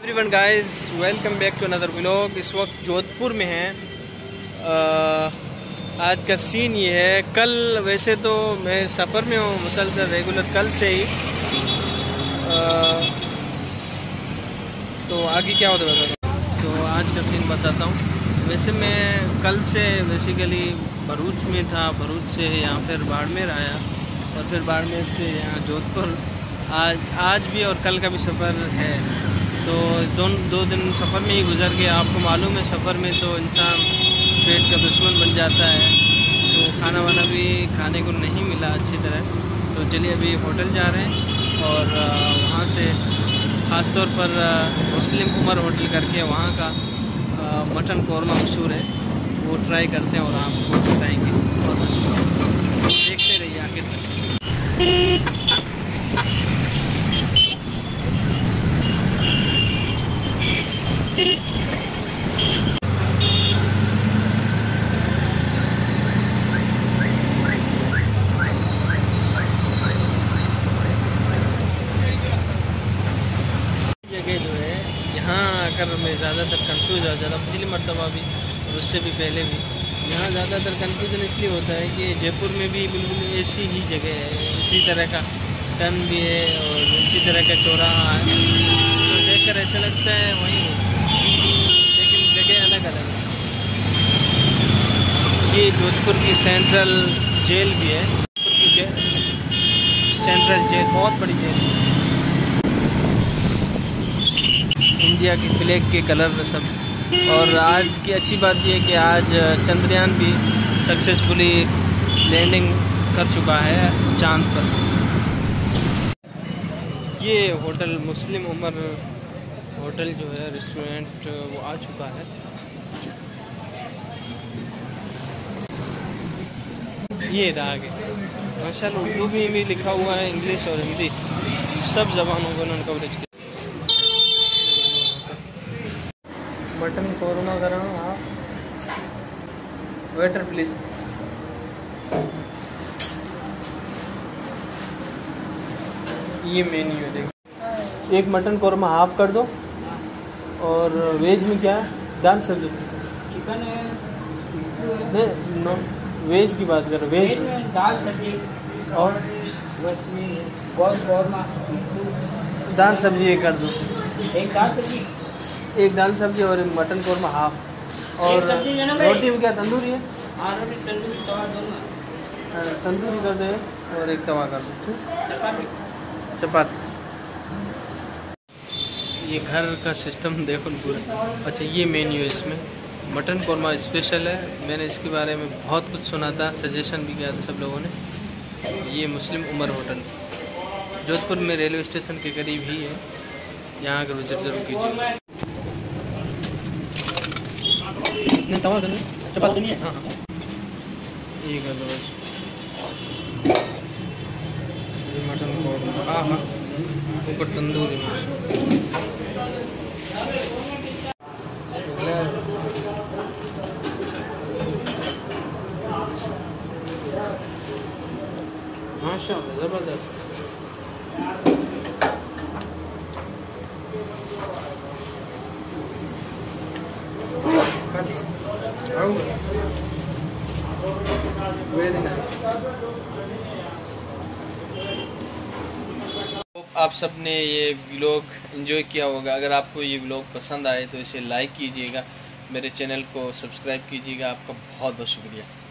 Everyone guys, welcome back to another vlog. इस वक्त जोधपुर में हैं। आज का सीन ये है। कल वैसे तो मैं सफ़र में हूँ मुसलसल रेगुलर कल से ही। तो आगे क्या होता है तो आज का सीन बताता हूँ। वैसे मैं कल से बेसिकली भरूच में था, भरूच से यहाँ फिर बाड़मेर आया और फिर बाड़मेर से यहाँ जोधपुर। आज भी और कल का भी सफ़र है, तो दो दिन सफ़र में ही गुजर गया। आपको मालूम है सफ़र में तो इंसान पेट का दुश्मन बन जाता है, तो खाना वाना भी खाने को नहीं मिला अच्छी तरह। तो चलिए अभी होटल जा रहे हैं और वहाँ से ख़ास तौर पर मुस्लिम उमर होटल करके वहाँ का मटन कौरमा मशहूर है, वो ट्राई करते हैं और आपको बताएँगे। देखते रहिए आगे तक। जगह जो है यहाँ आकर मैं ज़्यादातर कंफ्यूज हो जाता हूँ, पिछली मरतबा भी और उससे भी पहले भी। यहाँ ज़्यादातर कंफ्यूजन इसलिए होता है कि जयपुर में भी बिल्कुल ऐसी ही जगह है, इसी तरह का टर्न भी है और इसी तरह का चौराहा है, तो देखकर ऐसा लगता है वहीं हो, लेकिन जगह अलग अलग है। ये जोधपुर की सेंट्रल जेल भी है। जोधपुर की सेंट्रल जेल बहुत बड़ी जेल है, इंडिया की फ्लैग के कलर में सब। और आज की अच्छी बात यह है कि आज चंद्रयान भी सक्सेसफुली लैंडिंग कर चुका है चांद पर। ये होटल मुस्लिम उमर होटल जो है रेस्टोरेंट वो आ चुका है। ये रहा आगे माशाल्लाह, उर्दू में भी लिखा हुआ है, इंग्लिश और हिंदी सब ज़बानों को उन्होंने कवरेज किया। मटन कौरमा गरम आप वेटर प्लीज़। ये मेन्यू है, देखो। एक मटन कौरमा हाफ कर दो और वेज में क्या है? दाल सब्जी चिकन है नहीं, नो वेज की बात करो। वेज में दाल सब्जी और गोश्त कौरमा, दाल सब्जी एक कर दो। एक दाल सब्जी, एक दाल सब्जी और एक मटन कौरमा हाफ। और सब्जी है ना भाई? रोटी में क्या तंदूरी है? हाँ रोटी तंदूरी तवा दोनों। तंदूरी कर दो और एक तवा कर दो। चपाती चपाती। ये घर का सिस्टम देखो पूरा। अच्छा ये मेन्यू है, इसमें मटन कौरमा स्पेशल है। मैंने इसके बारे में बहुत कुछ सुना था, सजेशन भी किया था सब लोगों ने। ये मुस्लिम उमर होटल जोधपुर में रेलवे स्टेशन के करीब ही है, यहाँ आकर विजिट जरूर कीजिए। नहीं तवा नहीं, चपाती नहीं है। हाँ हाँ ये कर दो बस। ये मटन कौरमा, हाँ हाँ ऊपर तंदूरी माशाअल्लाह ज़बरदस्त। आप सब ने ये व्लॉग एंजॉय किया होगा। अगर आपको ये व्लॉग पसंद आए तो इसे लाइक कीजिएगा, मेरे चैनल को सब्सक्राइब कीजिएगा। आपका बहुत बहुत शुक्रिया।